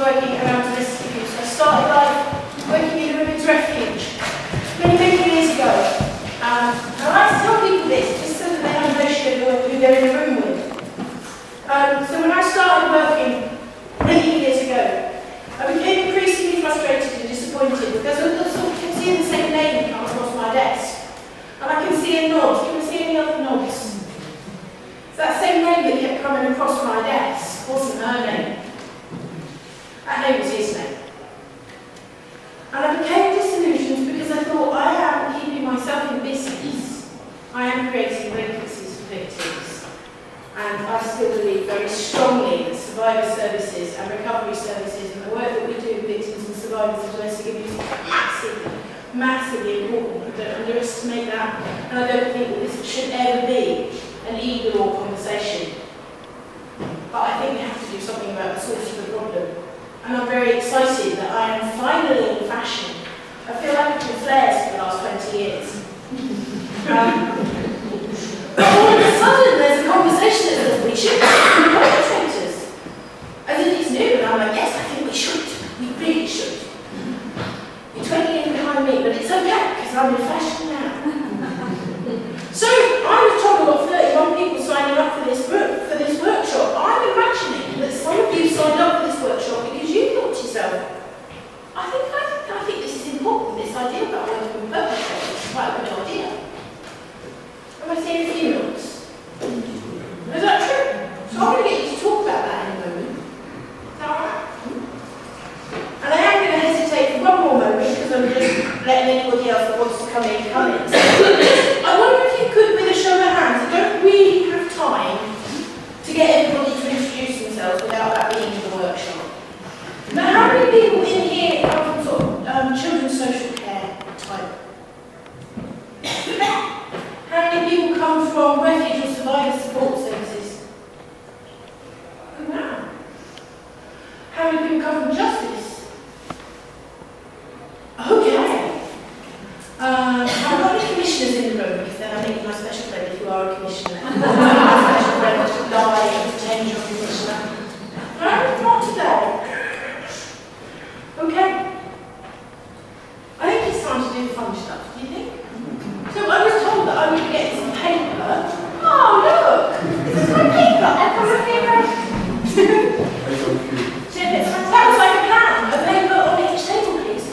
working around domestic abuse. I started life working in a women's refuge many, many years ago. And I like to tell people this, just so that they have a notion of who they're in a room with. So when I started working many years ago, I became increasingly frustrated and disappointed because I sort of kept seeing the same name come across my desk. And I can see a nod. Can you see any other nods? So that same name that kept coming across my desk wasn't her name. That name was his name. And I became disillusioned because I thought, I am keeping myself in business. I am creating vacancies for victims. And I still believe very strongly that survivor services and recovery services and the work that we do with victims and survivors of domestic abuse is massively, massively important. I don't underestimate that. And I don't think that this should ever be an either-or conversation. But I think we have to do something about the source of the problem. And I'm very excited that I am finally in fashion. I feel like I've been flares for the last 20 years. But all of a sudden there's a conversation that says we should be perpetrators. As if it's new, and I'm like, yes, I think we should. We really should. You're 20 years behind me, but it's okay, because I'm in fashion now. So I was told I've got 31 people signing up for this workshop. I'm imagining that some of you signed up for this workshop because you thought to yourself, I think this is important, this idea about working with perpetrators is quite a good idea. Am I seeing a few nods? Is that true? So I'm going to get you to talk about that in a moment. Is that alright? And I am going to hesitate for one more moment because I'm just letting anybody else that wants to come in come in. I wonder if you could, with a show of hands, I don't really have time to get everybody to introduce themselves without that being in the workshop. Now, how many people in here come from sort of children's social care type? How many people come from refuge or survivor support services? Oh, wow. How many people come from justice? Okay. I've got any commissioners in the room, because then I think you're my special friend if you are a commissioner. My special friend to die and pretend you're a commissioner. No, not today. Okay. I think it's time to do the fun stuff, do you think? So I was told that I would get some paper. Oh, look! This is my paper. I've got a paper. That was like a plan. A paper on each table, please.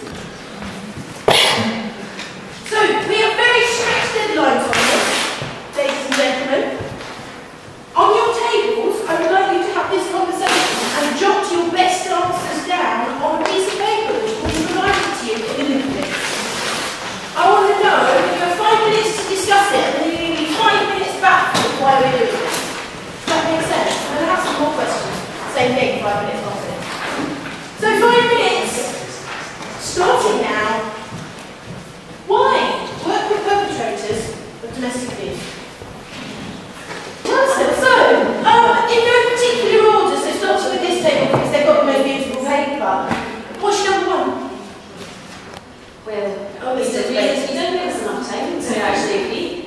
So we have very strict deadlines on this, ladies and gentlemen. On your tables, I would like you to have this conversation and jot your best answers down on a piece of paper which will be provided to you in a little bit. I want to know if you have 5 minutes to discuss it and then you give me 5 minutes back of why we're doing this. Does that make sense? I'm going to have some more questions. Same thing, 5 minutes after this. So 5 minutes, starting now. Why work with perpetrators of domestic abuse? So, in no particular order, so starting with this table because they've got the most beautiful paper. What's your number 1? Well, you don't give us enough time to actually read.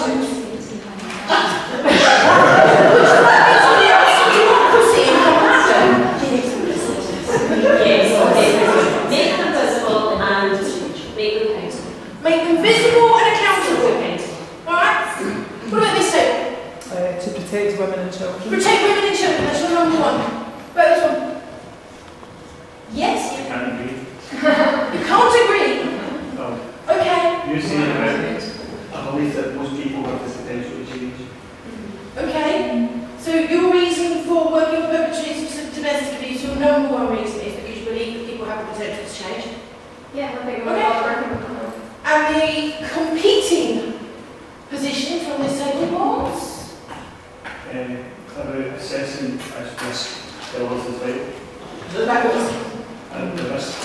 Make them visible and make them accountable. Make them visible and accountable. Alright? What about this table? To protect women and children. Protect women and children, that's your number 1. But this one? Yes? I can't agree. You can't agree? No. Okay. You're saying about a belief that most people have this potential to change. Okay. So your reason for working with perpetrators of domestic abuse, your number 1 reason is because you believe that people have the potential to change? Yeah, I think okay. And the competing position from this table was? About assessing as risk levels as well. That was? And the risk,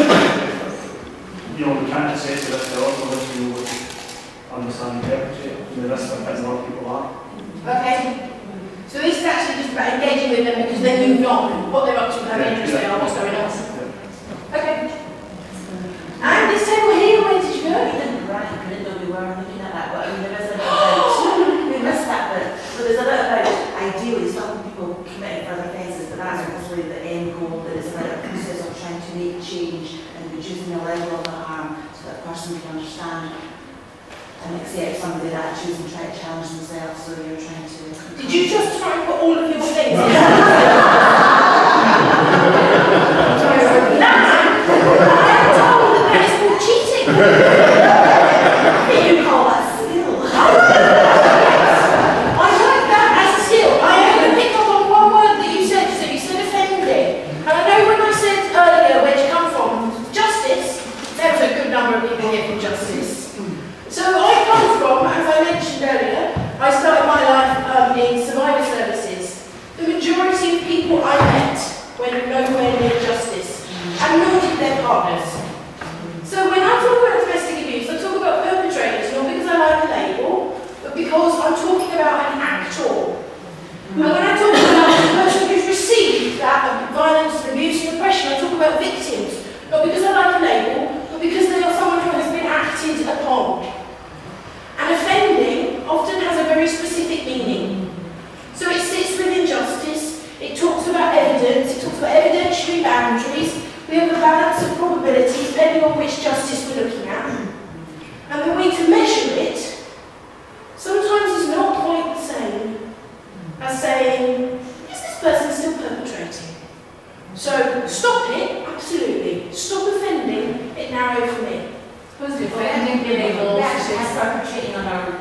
we can't assess the risk levels unless we know understand the perpetrator and the risk of hitting other people are. Okay. So this is actually just about engaging with them because then you know what they're up to, how dangerous they are, what's going on. Okay. And this table here, where did you go? We didn't know we were looking at that, but I mean, there is a bit about, we missed that bit, but there's a bit about ideally stopping people committing further offences, but that's obviously the end goal, that is about to make change and reducing the level of the harm so that a person can understand and accept some of their attitudes and try to challenge themselves. So you're trying to... Did you just try and put all of your things in? I am told that is called cheating. You call that skill. I like that as a skill. I am going to pick up on one word that you said. So you said offending. And I know when I said earlier, where'd you come from? Justice. There was a good number of people here from Justice. So I come from, as I mentioned earlier, I started my life in survivor services. The majority of people I met went nowhere near justice, and nor did their partners. So when I talk about domestic abuse, I talk about perpetrators, not because I like a label, but because I'm talking about an actor. And when I talk about the person who's received that violence, abuse, and oppression, I talk about victims, not because I like a label, but because they are someone who has been acted upon. And offending often has a very specific meaning. So it sits within justice, it talks about evidence, it talks about evidentiary boundaries, we have a balance of probability depending on which justice we're looking at. And the way to measure it sometimes is not quite the same as saying, is this person still perpetrating? So stop it, absolutely. Stop offending, it narrowed for me. Defending labels is perpetrating on our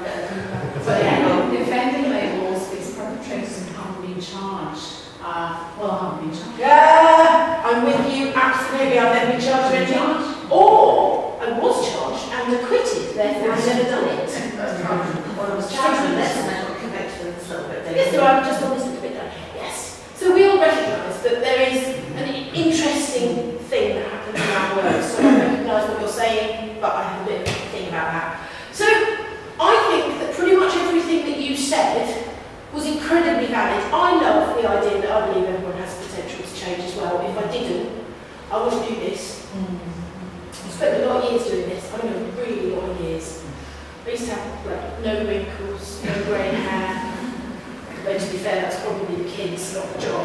defending labels is perpetrators who haven't been charged. Haven't been charged. Yeah, I'm with you, absolutely. I've never been charged with anything. Or I was charged and acquitted, therefore I've never done it. Or I was charged with this and I got convicted of this little bit. Yes, so I'm just on this little bit there. Yes. So we all recognise that there is an interesting thing that happens in our words. So I recognise what you're saying, but I have a bit of a thing about that. So I think that pretty much everything that you said was incredibly valid. I love the idea that I believe everyone has potential to change as well. If I didn't, I wouldn't do this. I spent a lot of years doing this. I mean, a really lot of years. I used to have no wrinkles, no grey hair. But to be fair, that's probably the kids, not the job.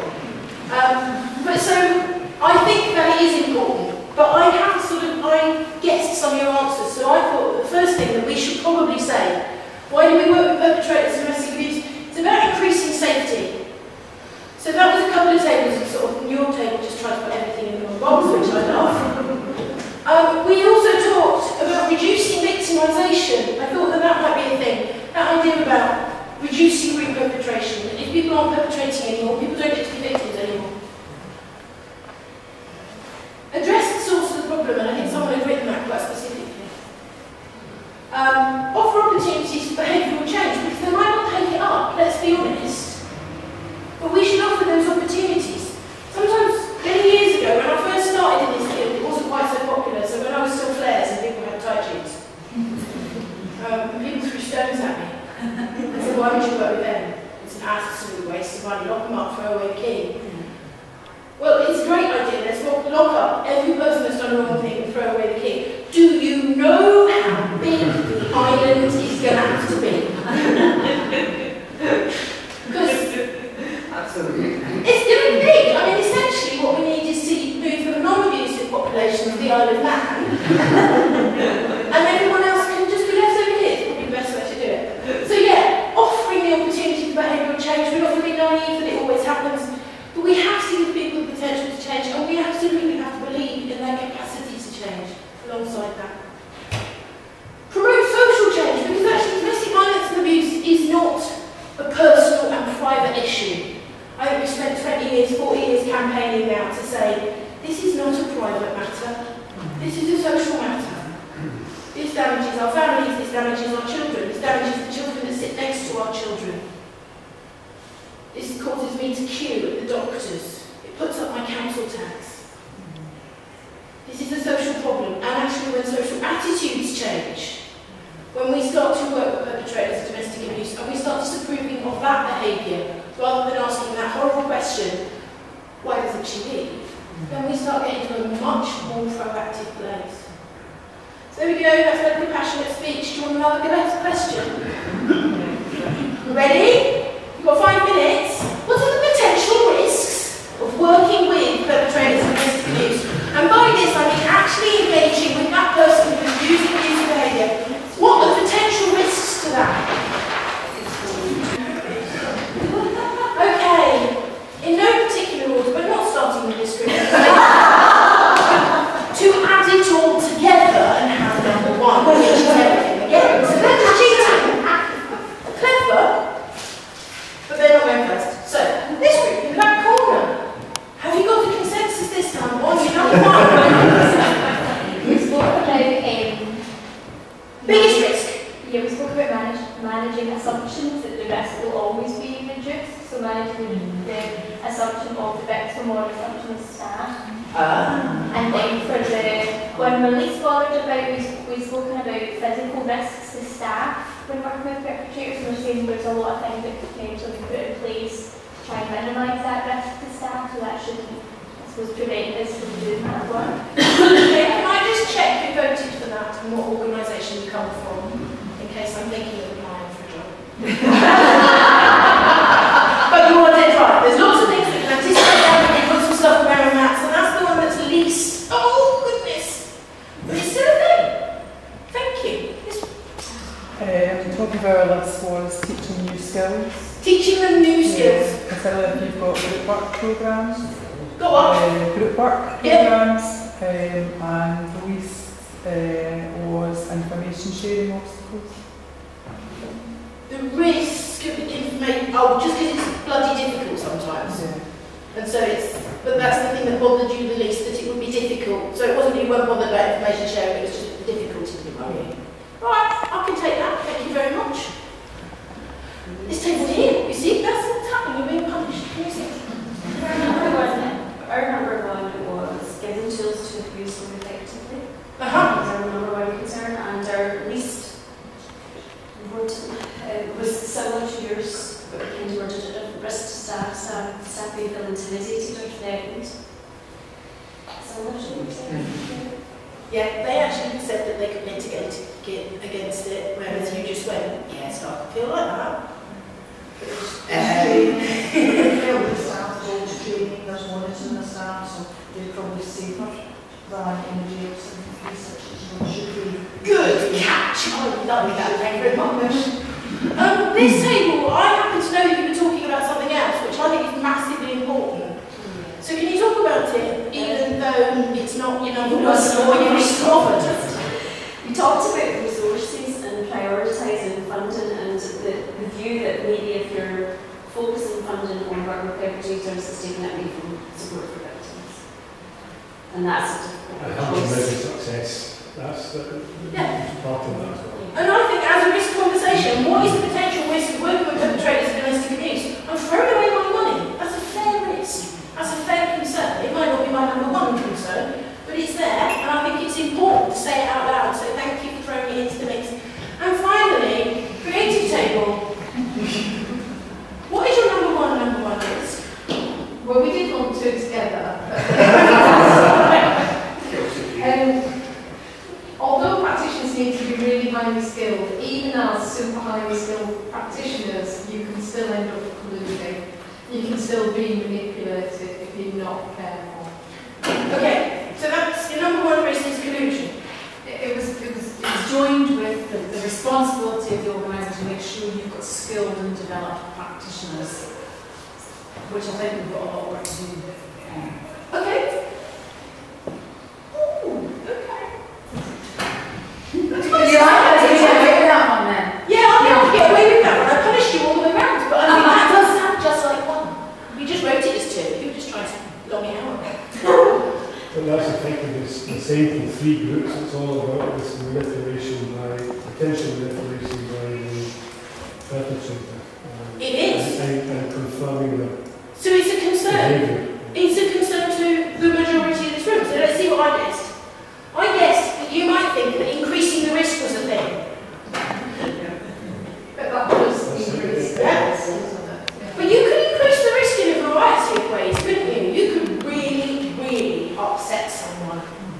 But so I think that it is important. But I guessed some of your answers, so I thought the first thing that we should probably say, why do we work with perpetrators and domestic abuse? It's about increasing safety. So that was a couple of tables, and sort of your table just tried to put everything in one box, which I love. We also talked about reducing victimisation. I thought that might be a thing. That idea about reducing re-perpetration. If people aren't perpetrating anymore, people don't get to be victims anymore. Address the source of the problem, and I think someone had written that quite specifically. Offer opportunities for behavioural change, because they might not take it up, let's be honest. But we should offer those opportunities. Sometimes, many years ago, when I first started in this field, it wasn't quite so popular, so when I was still flares and people had tight jeans, people threw stones at me. I said, why would you work with them? It's an absolute waste of money. Lock them up, throw away the key. Well, it's a great idea. Let's lock up every person that's done the wrong thing and throw away the key. Do you know how big the island is going to have to be? Because absolutely. It's going to be big. I mean, essentially what we need is to move from a non-abusive population to the Isle of Man, and everyone else can just be left over here. It's probably the best way to do it. So yeah, offering the opportunity for behavioural change. We're not going to be naive that it always happens. But we have to give people the potential to change, and we absolutely have to believe in their capacity to change alongside that. Promote social change, because actually domestic violence and abuse is not a personal and private issue. I think we spent 20 years, 40 years campaigning now to say, this is not a private matter, this is a social matter. This damages our families, this damages our children, this damages the children that sit next to our children. This causes me to queue at the doctors. It puts up my council tax. This is a social problem, and actually when social attitudes change, when we start to work with perpetrators of domestic abuse and we start disapproving of that behaviour, rather than asking that horrible question, why doesn't she leave? Then we start getting to a much more proactive place. So there we go, that's a compassionate speech. Do you want another question? Ready? You've got 5 minutes. What are the potential risks of working with perpetrators of domestic abuse? And by more assumption of staff. Ah. And then for the one we're least bothered about, we've spoken about physical risks to staff when working with perpetrators, and we're saying there's a lot of things that could potentially be put in place to try and minimise that risk to staff, so that shouldn't, I suppose, prevent us from doing that work. Can I just check who voted for that and what organisation you come from, in case I'm thinking of applying for a job? But you are dead right. There's lots of things we can anticipate that, we can put some stuff around that, so that's the one that's least. Oh goodness! But it's still a thing. Thank you. The top of our list was teaching new skills. Teaching them new skills. Particularly if you've got group work programmes. Go on. Group work programmes, and the least was information sharing obstacles. The risk of information, just because it's bloody difficult sometimes. Yeah. And so but that's the thing that bothered you the least, that it would be difficult. So it wasn't you weren't bothered about information sharing, it was just the difficulty of it. Right, I can take that, thank you very much. This table's here, you see, that's what's happening, you're being punished. Our number one was giving tools to abuse them effectively. That was our number one concern, and our least important was similar to yours, but we kind of worded it at risk to staff. Staff may feel intimidated or threatened. Similar to what you said. Yeah, they actually said that they could mitigate against it, whereas you just went, yes, I can feel like that. The staff go to training, there's monitoring the staff, so they're probably safer than in the jails and police sections should be. Good catch! I like that, thank you very much. This table, I happen to know that you were talking about something else, which I think is massively important. So can you talk about it, even though it's not your number one or your least competent? We talked about resources and prioritising funding, and the view that maybe if you're focusing funding on work with perpetrators, it's taking it away from support for victims. And that's a Helping measure success. That's part of that as well. And I think as a risk conversation, what is the potential risk of working with perpetrators of domestic abuse? I'm throwing away my money. That's a fair risk. That's a fair concern. It might not be my number one concern, but it's there, and I think it's important to say it out loud, so thank you for throwing it into the mix. And finally, creative table. What is your number one risk? Well, we did lump two together. Although practitioners need to be really highly skilled, even as super highly skilled practitioners, you can still end up colluding. You can still be manipulated if you're not careful. Okay, so that's your number one risk is collusion. It was joined with the responsibility of the organisation to make sure you've got skilled and developed practitioners, which I think we've got a lot of work to do with. Okay. Ooh, okay. That's quite You like that? Did you get away with that one then? Yeah, I think I get away with that one. I punished you all the way around, but I mean, that does sound just like one. We just wrote it as two. You were just trying to long it out. But that's effectively the same for three groups. It's all about this manipulation potential manipulation by the perpetrator. It is. And confirming the So it's a concern. behaviour. It's a concern to the majority of this room. So let's see what I guessed. I guessed that you might think that increasing the risk was a thing. But that was increased. But you could increase the risk in a variety of ways, couldn't you? You could really, really upset someone.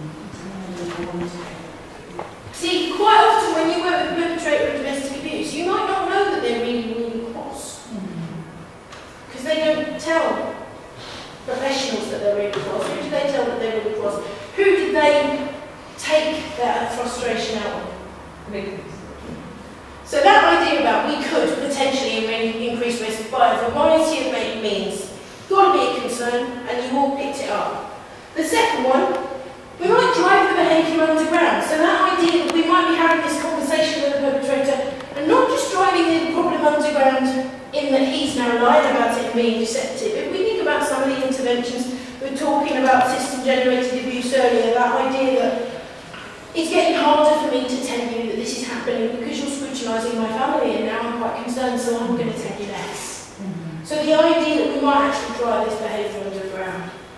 See, quite often when you work with a perpetrator of domestic abuse, you might not know that they're really, really cross. Because they don't tell professionals that they're really cross. Who do they tell that they're really cross? Who do they take their frustration out on? So that idea about we could potentially increase risk by a variety of means, got to be a concern, and you all picked it up. The second one, we might drive the behaviour underground. So that idea that we might be having this conversation with the perpetrator and not just driving the problem underground in that he's now lying about it and being deceptive. If we think about some of the interventions, we were talking about system-generated abuse earlier, that idea that it's getting harder for me to tell you that this is happening because you're scrutinising my family and now I'm quite concerned, so I'm going to tell you less. So the idea that we might actually drive this behaviour underground.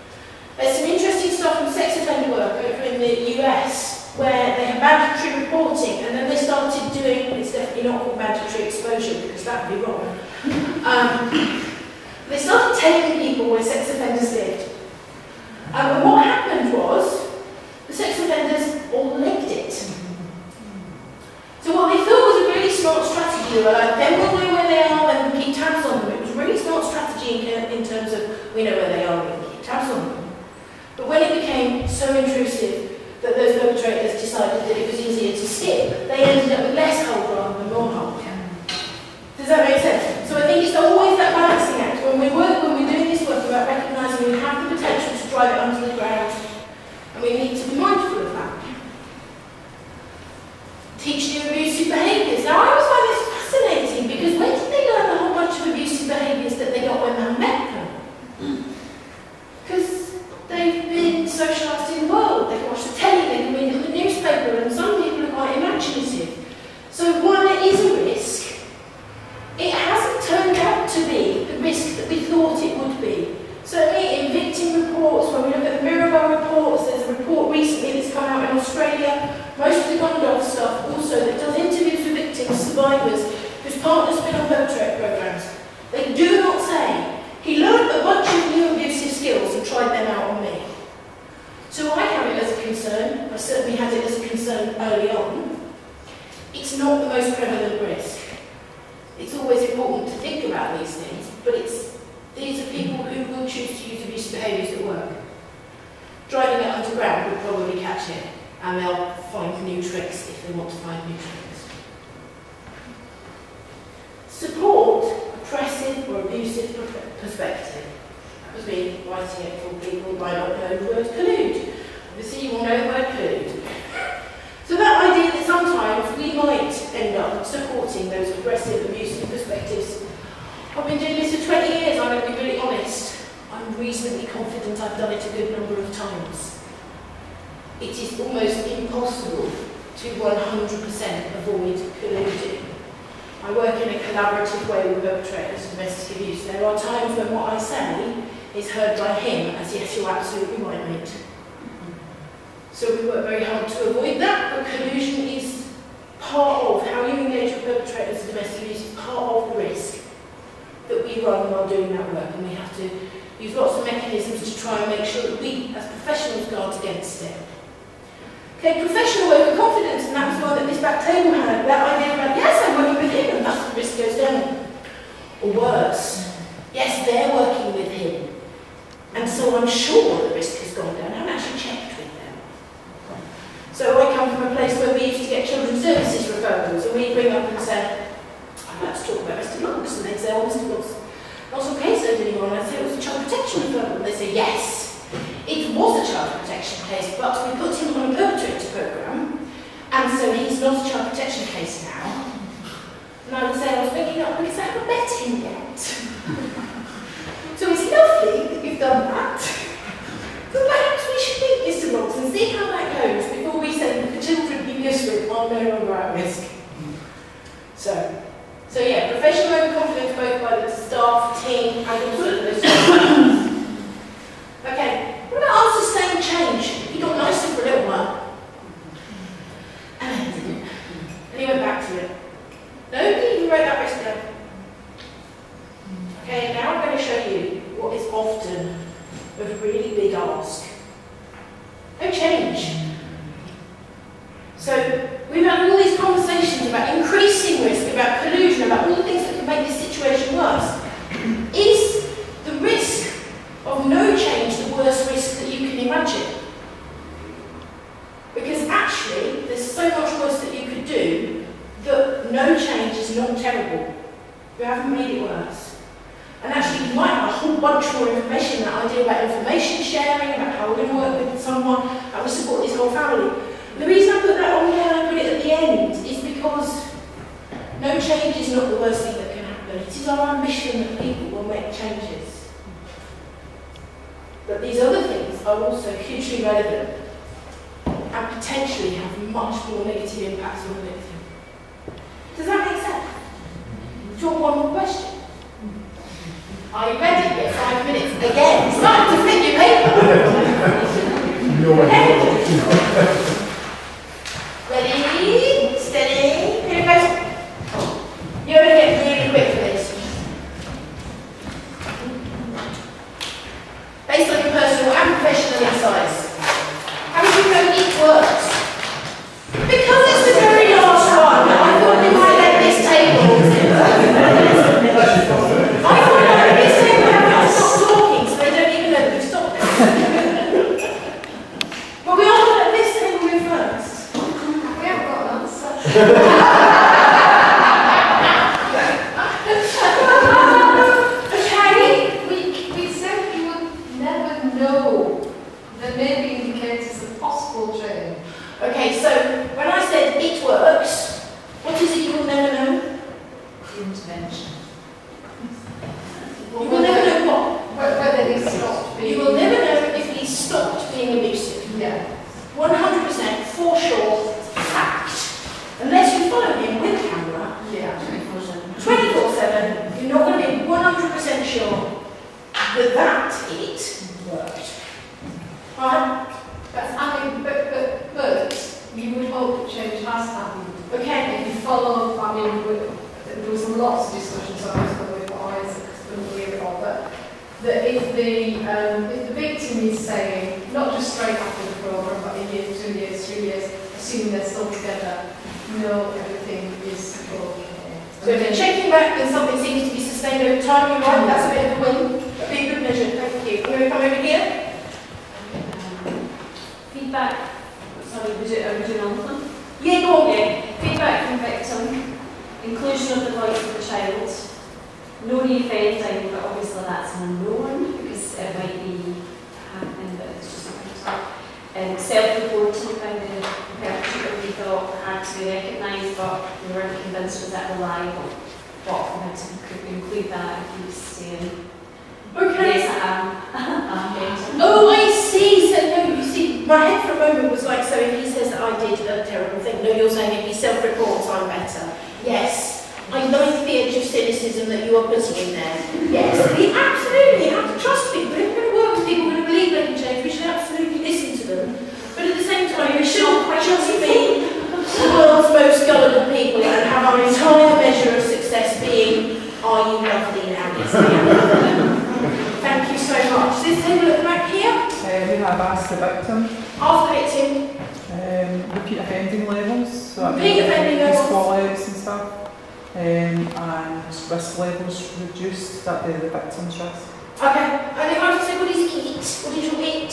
US, where they had mandatory reporting, and then they started doing, it's definitely not called mandatory exposure because that would be wrong. They started telling people where sex offenders lived. And what happened was, the sex offenders all linked it. So what they thought was a really smart strategy, they were like, then we'll know where they are and we'll keep tabs on them. It was a really smart strategy in terms of, we know where they are and we'll keep tabs on them. But when it became so intrusive that those perpetrators decided that it was easier to skip, they ended up with less hold rather than more hold. Does that make sense? So I think it's always that balancing act. When we're doing this work about recognising we have the potential to drive it onto the ground, and we need to be mindful of that. Teach new abusive behaviours. Now I always find this fascinating because where did they learn a whole bunch of abusive behaviours that they got when they met them? Because they've been socialised in the world, they can watch the telly, they can read the newspaper, and some people are quite imaginative. So while it is a risk, it hasn't turned out to be the risk that we thought it would be. Certainly in victim reports, when we look at the Mirabelle reports, there's a report recently that's come out in Australia, most of the Gondor stuff also, that does interviews with victims, survivors, whose partners have been on perpetrator programmes. They do not say, he learned a bunch of new abusive skills and tried them out on me. So I have it as a concern, I certainly had it as a concern early on. It's not the most prevalent risk. It's always important to think about these things, but these are people who will choose to use abusive behaviours at work. Driving it underground will probably catch it, and they'll find new tricks if they want to find new tricks. Support oppressive or abusive perspective. That was me writing it for people who might not know the word collude. Obviously you all know the word collude. So that idea that sometimes we might end up supporting those aggressive, abusive perspectives. I've been doing this for 20 years, I'm going to be really honest. I'm reasonably confident I've done it a good number of times. It is almost impossible to 100% avoid colluding. I work in a collaborative way with perpetrators of domestic abuse. There are times when what I say is heard by him as, yes, you're absolutely right, mate. So we work very hard to avoid that, but collusion is part of how you engage with perpetrators of domestic abuse, is part of the risk that we run while doing that work, and we have to use lots of mechanisms to try and make sure that we, as professionals, guard against it. Okay, professional overconfidence, and that was one that this back table had, that idea about, yes, I'm working with him, and thus the risk goes down. Or worse, yes, they're working with him, and so I'm sure the risk has gone down. I haven't actually checked with them. So I come from a place where we used to get children's services referrals, and we'd bring up and say, I'd like to talk about Mr. Lux, and they'd say, oh, Mr. Lux, not on caseload anymore, and I'd say, it was a child protection referral, and they'd say, yes. It was a child protection case, but we put him on a perpetrator programme, and so he's not a child protection case now. And I would say, I was waking up because I haven't met him yet. So it's lovely that you've done that. So perhaps we should meet Mr. Ross and see how that goes before we say that the children you live with are no longer at risk. So yeah, professional overconfidence both by the staff, team, and also the students. Okay, what about unsustained change? He got nicer for a little while. And then he didn't. And he went back to it. Nobody even wrote that risk down. Okay, now I'm going to show you what is often a really big ask. No change. So we've had all these conversations about increasing risk, about collusion, about all the things that can make this situation worse. Is the risk of no change the worst risk that you can imagine? Because actually, there's so much worse that you could do that no change is not terrible. You haven't made it worse. And actually, you might have a whole bunch more information, that idea about information sharing, about how we're going to work with someone, how we support this whole family. And the reason I put that on there and I put it at the end is because no change is not the worst thing that can happen. It is our ambition that people will make changes. But these other things are also hugely relevant and potentially have much more negative impacts on the victim. Does that make sense? Do you want one more question? Are you ready? Get 5 minutes again. It's time to flip your paper. Okay. We said we would never know. There may be indicators of possible change. Okay, so when I said it works, what is it you will never know? Intervention. You will never know what? Whether he stopped being... You will never know if he stopped being abusive. Yeah. 100% for sure, fact. Unless you follow him with camera, Yeah. 24/7, you're not going to be 100% sure that it worked. Right? But you would hope that change has happened. Okay. If you follow, I mean, there was lots of discussions on this with what I couldn't hear it all, but that if the victim is saying, not just straight after the programme, but a year, 2 years, 3 years, assuming they're still together, no, everything is okay. So if you're checking back and something seems to be sustained over time, you're right, that's a bit of a win. A big good measure, thank you. We're going to come over here. Feedback. Sorry, are we doing all of them? Yeah, go on. Yeah. Feedback from victim. Inclusion of the voice of the child. No re-offending, but obviously that's an unknown because it might be happening, but it's just not going to self-reporting by the perpetrator we thought had to be recognised, but we weren't convinced was that reliable. But we had to include that if he was saying, Okay. yes, I am. Oh, I see. So no, you see, my head for a moment was like, so if he says that I did a terrible thing, no, you're saying if he self-reports, I'm better. Yes. I like the edge of cynicism that you are putting in there. Yes, we absolutely have to trust people. If we're going to work with people, we're going to believe they can change, we should absolutely listen to them. But at the same time, we shouldn't just be the world's most gullible people and have our entire measure of success being, are you lovely now? Yes, I am. Thank you so much. This table at the back here. We have asked the victim. Ask the victim. Repeat offending levels. So that Repeat offending levels. Call-outs and stuff. And risk levels reduced, that they're the victim's risk. Okay, and if I just say, what is it? What is your it?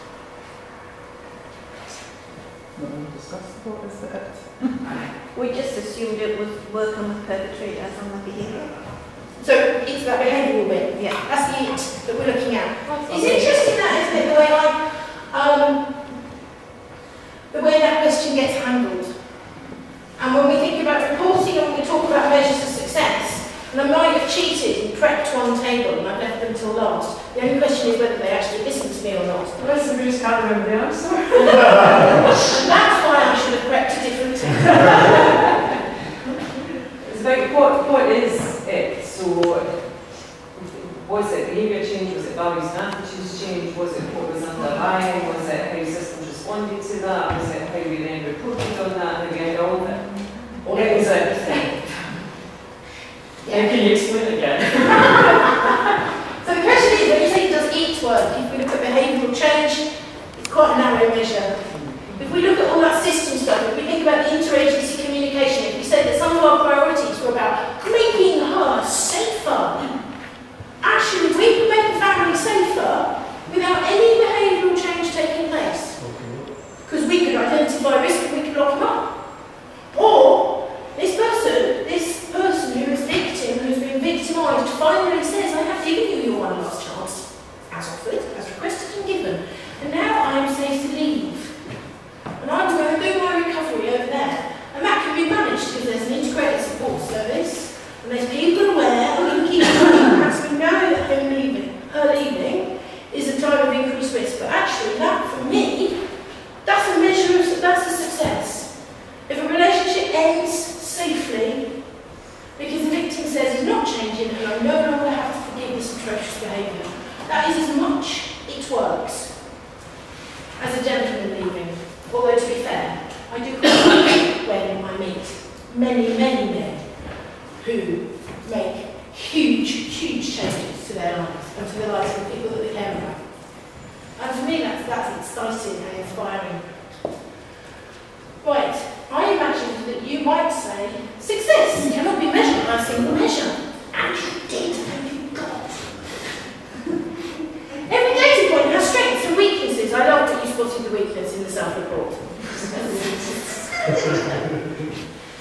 Not really discussed what is the it. We just assumed it was working with perpetrators on the behaviour. So it's that behavioural bit. Yeah. That's the it that we're looking at. It's interesting that, isn't it, the way that question gets handled. And when we think about reporting and we talk about measures of success, and I might have cheated and prepped one table and I've left them till last. The only question is whether they actually listen to me or not. Most of you just can't remember the answer. And that's why I should have prepped a different table. It's about what is it? So, was it behaviour change? Was it values and attitudes change? Was it what was underlying? Was it how systems responded to that? Was it how we then reported on that? How we had all of it? Or It was everything. Yeah. Can you explain it again? So the question is, when you say does it work, if we look at behavioural change, it's quite a narrow measure. If we look at all that system stuff, if we think about the interagency communication, if we say that some of our priorities were about making her safer, actually we could make the family safer without any behavioural change taking place. Because we could identify risk and we could lock them up. Or this person who is victim, who's been victimised, finally says, I have given you your one last chance, as offered, as requested and given, and now I am safe to leave. And I'm going to do my recovery over there. And that can be managed if there's an integrated support service, and there's people aware and looking at as we know that her leaving is a time of increased risk. But actually, that for me, that's a measure of, that's a success. If a relationship ends safely, because the victim says he's not changing and I no longer have to forgive this atrocious behaviour, that is as much it works as a gentleman leaving. Although to be fair, I do quite when I meet many men who make huge changes to their lives and to the lives of the people that they care about. And for me that's exciting and inspiring. Right, I imagined that you might say, success cannot be measured by a single measure. And you did, thank you God. Every data point has strengths and weaknesses. I love that you spotted the weakness in the self-report.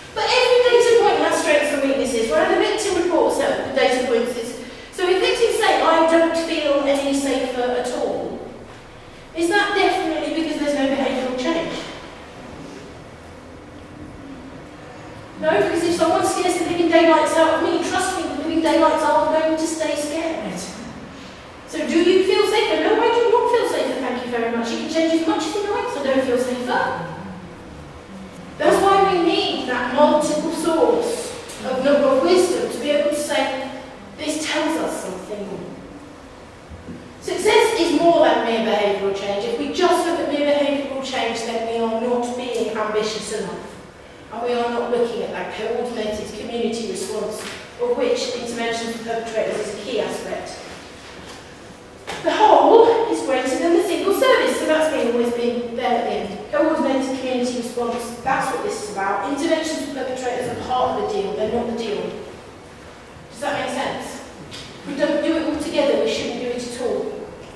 daylights are going to stay scared. So do you feel safer? No, I do not feel safer, thank you very much. You can change as much as you like, so I don't feel safer. That's why we need that multiple source of wisdom to be able to say, this tells us something. Success is more than mere behavioural change. If we just look at mere behavioural change, then we are not being ambitious enough. And we are not looking at that coordinated community response, of which intervention for perpetrators is a key aspect. The whole is greater than the single service, so that's always been there at the end. Coordinated community response, that's what this is about. Interventions for perpetrators are part of the deal, they're not the deal. Does that make sense? If we don't do it all together, we shouldn't do it at all.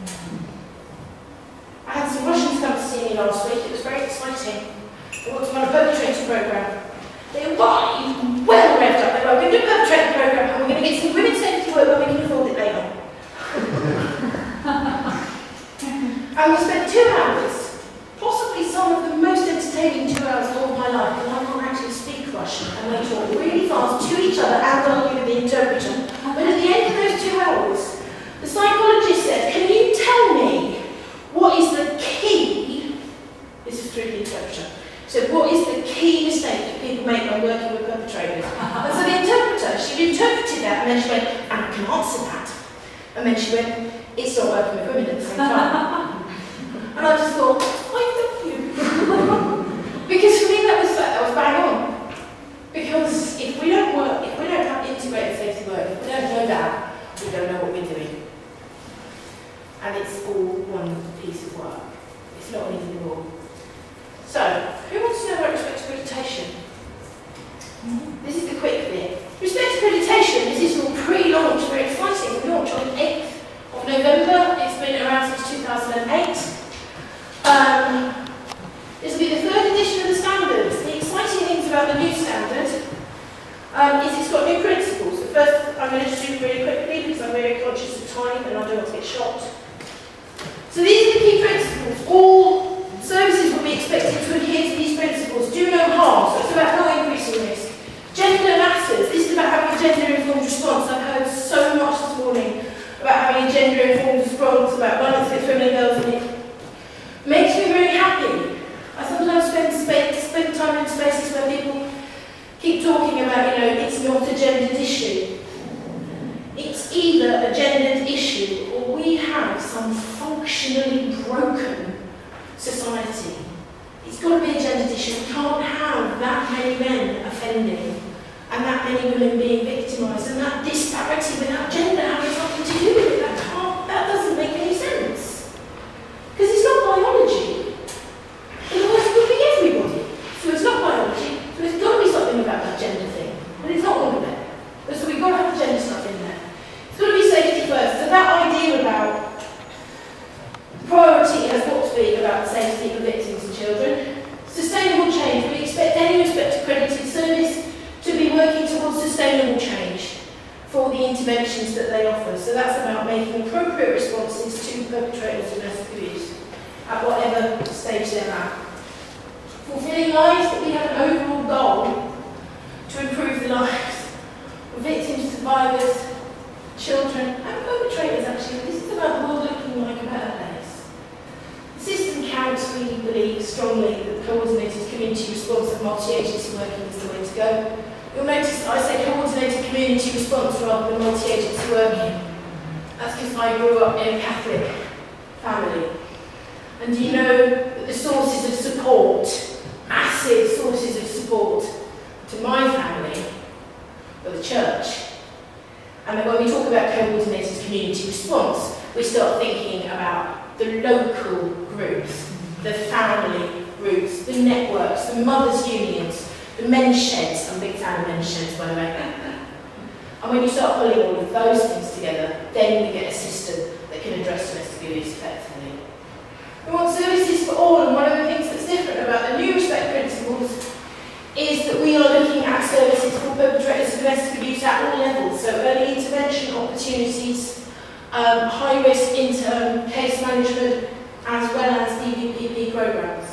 I had some Russians come to see me last week, it was very exciting. They wanted to run a perpetrator programme. They were well revved up, they were going to do a perpetrator programme and we're going to get some women's safety work but we can afford it later. And we spent 2 hours, possibly some of the most entertaining 2 hours of all of my life, and I can't actually speak Russian, and they talk really fast to each other and argue with the interpreter. But at the end of those 2 hours, the psychologist said, can you tell me what is the key, this is through the interpreter, so what is the key mistake that people make when working with perpetrators? And so the interpreter, she interpreted that and then she went, and I can answer that. And then she went, it's not working with women at the same time. And I just thought, I love you. Because for me that was bang on. Because if we don't work, if we don't have integrated safety work, if we don't know that, we don't know what we're doing. And it's all one piece of work. It's not anything more. So, who wants to know about Respect Accreditation? This is the quick bit. Respect Accreditation, this is all pre-launch, very exciting. We launched on the 8th of November. It's been around since 2008. This will be the 3rd edition of the standards. The exciting things about the new standard is it's got new principles. The first I'm going to just do really quickly because I'm very conscious of time and I don't want to get shocked. So these are the key principles. All services will be expected to adhere to these principles. Do no harm, so it's about not increasing risk. Gender matters. This is about having a gender-informed response. I've heard so much this morning about having a gender-informed response, about violence against women and girls, and it makes me very happy. I sometimes spend time in spaces where people keep talking about, it's not a gendered issue. It's either a gendered issue or we have some functionally broken society. It's got to be a gendered issue. We can't have that many men offending and that many women being victimised and that disparity without gender having something to do with it. That doesn't make any sense. Because it's not biology. Otherwise it would be everybody. So it's not biology, so it's got to be something about that gender thing. But it's not all of it. So we've got to have the gender stuff in there. It's got to be safety first. So that idea about priority has got to be about the safety of victims and children. Sustainable change. We expect any Respect Accredited service to be working towards sustainable change for the interventions that they offer. So that's about making appropriate responses to perpetrators of domestic abuse at whatever stage they're at. Fulfilling lives, that we have an overall goal to improve the lives of victims, survivors, children and perpetrators actually. This is about the world looking like a better place. The system counts, we believe strongly that coordinated community response and multi-agency working is the way to go. You'll notice I say coordinated community response rather than multi-agency working. That's because I grew up in a Catholic family. And do you know that the sources of support, massive sources of support to my family, were the church. And then when we talk about coordinated community response, we start thinking about the local groups, the family groups, the networks, the mothers' unions, the men's sheds. I'm a big fan of men's sheds, by the way. And when you start pulling all of those things together, then we get a system that can address domestic abuse effectively. We want services for all, and one of the things that's different about the new Respect principles is that we are looking at services for perpetrators of domestic abuse at all levels, so early intervention opportunities, high-risk intern case management, as well as DVPP programmes.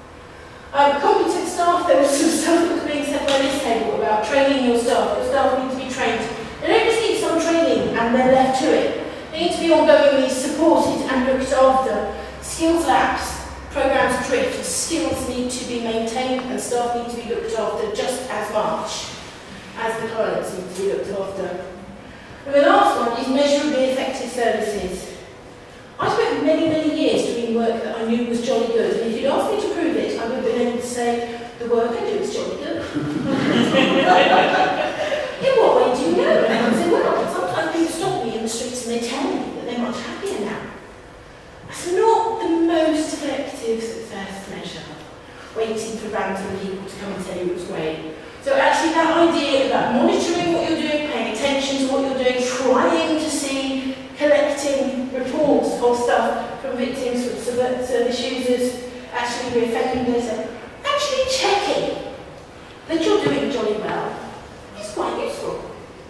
Competent staff, there was some stuff that was being said by this table about training your staff. Your staff need to be trained. They don't just need some skills lapse, programmes drift, skills need to be maintained and staff need to be looked after just as much as the clients need to be looked after. And the last one is measurably effective services. I spent many, many years doing work that I knew was jolly good, and if you'd asked me to prove it, I would have been able to say, the work I do is jolly good. In what way do you know? And I would say, well, sometimes people stop me in the streets and they tell me that they're much happier now. That's not the most effective success measure, waiting for random people to come and tell you it was great. So actually that idea about monitoring what you're doing, paying attention to what you're doing, trying to see, collecting reports of stuff from victims, from service users, actually re-offending data, actually checking that you're doing jolly well is quite useful.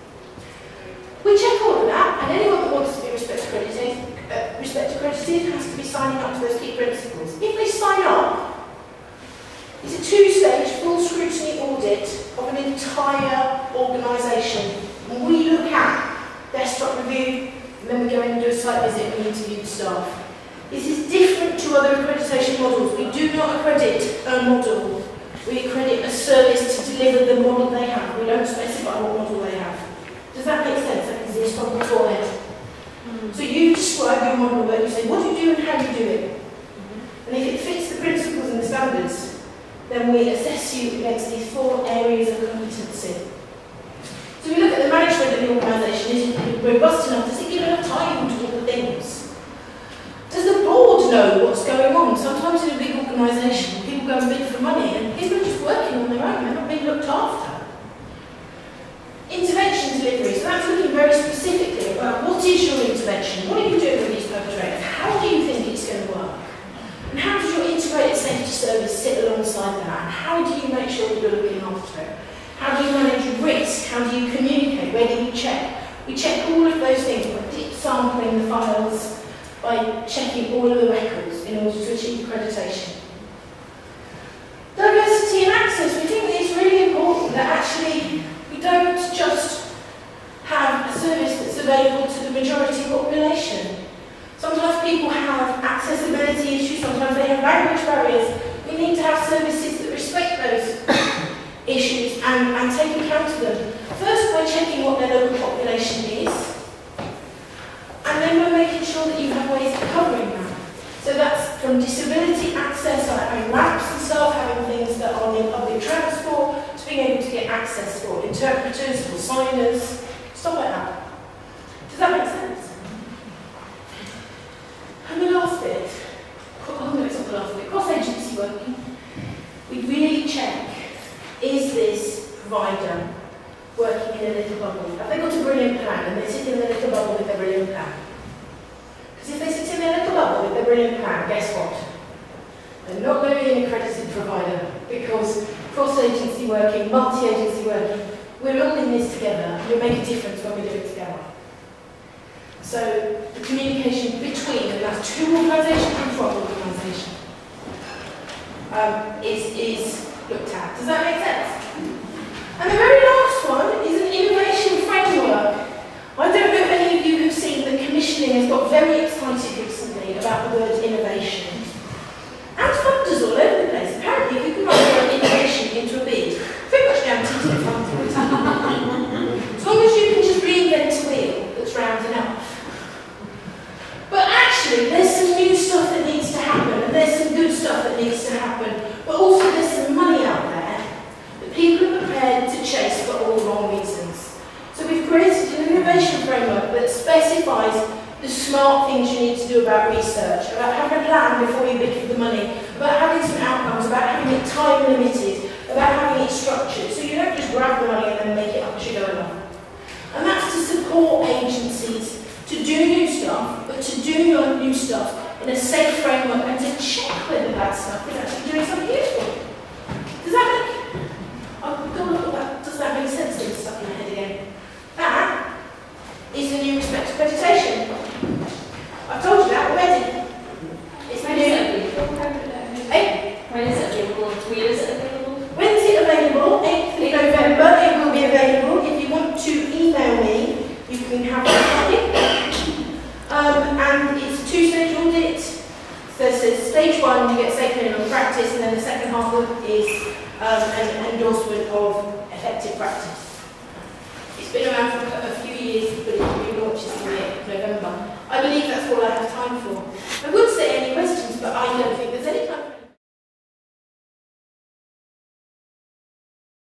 We check all of that, and anyone that wants to be Respect Accredited has to be signing up to those key principles. If they sign up, it's a two-stage full scrutiny audit of an entire organisation. We look at desktop review, and then we go in and do a site visit and we interview the staff. This is different to other accreditation models. We do not accredit a model. We accredit a service to deliver the model they have. We don't specify what model they have. Does that make sense? I can see it's from beforehand. So you describe your model where you say what you do and how you do it. And if it fits the principles and the standards, then we assess you against these 4 areas of competency. So we look at the management of the organisation. Is it robust enough? Does it give enough time to all the things? Does the board know what's going on? Sometimes in a big organisation, people go and bid for money and people are just working on their own, they're not being looked after. Intervention delivery, so that's looking very specifically about what is your intervention, what are you doing with these perpetrators, how do you think it's going to work? And how does your integrated safety service sit alongside that? And how do you make sure that you're looking after it? How do you manage risk? How do you communicate? Where do you check? We check all of those things by deep sampling the files, by checking all of the records in order to achieve accreditation. Diversity and access, we think that it's really important that actually we don't just have a service that's available to the majority population. Sometimes people have accessibility issues, sometimes they have language barriers. We need to have services that respect those issues and take account of them. First, by checking what their local population is, and then we're making sure that you have ways of covering that. So that's from disability access, like having ramps and stuff, having things that are near public transport, to being able to get access for interpreters, for signers, stuff like that. Does that make sense? And the last bit, no, it's not the last bit, cross-agency working. We really check, is this provider working in a little bubble? Have they got a brilliant plan and they sit in a little bubble with their brilliant plan? Because if they sit in their little bubble with their brilliant plan, guess what? They're not going to be an accredited provider, because cross-agency working, multi-agency working, we're all in this together and we make a difference when we do it together. So the communication between, and that's 2 organisations and from organisation, is looked at. Does that make sense? And the very last one is an innovation framework. I don't know if any of you have seen that commissioning has got very excited recently about the word innovation. And funders all over the place. Apparently, if you can write the word innovation into a bid, pretty much guaranteed to get funded. As long as you can just reinvent a wheel that's round enough. But actually, there's some new stuff that needs to happen, and there's some good stuff that needs to happen. But also, there's some money out there that people are prepared to chase for all the wrong reasons. So we've created an innovation framework that specifies the smart things you need to do about research, about having a plan before you bid for the money, about having some outcomes, about having it time limited, about having it structured, so you don't just grab the money and then make it up as you go along. And that's to support agencies to do new stuff, but to do your new stuff in a safe framework and to check whether that stuff is actually doing something useful. Does that make, I've got to look at that, does that make sense to the stuff in my head again? That is the new Respect Accreditation. I've told you that already. It's When new. is it available? When is it available? Where is it available? When is it available? 8th of November, it will be available. If you want to email me, you can have a copy. And it's a 2-stage audit. So there's depending on practice, and then the second half is an endorsement of effective practice. It's been around for a few years, but it relaunches in November. I believe that's all I have time for. I would say any questions, but I don't think there's any time for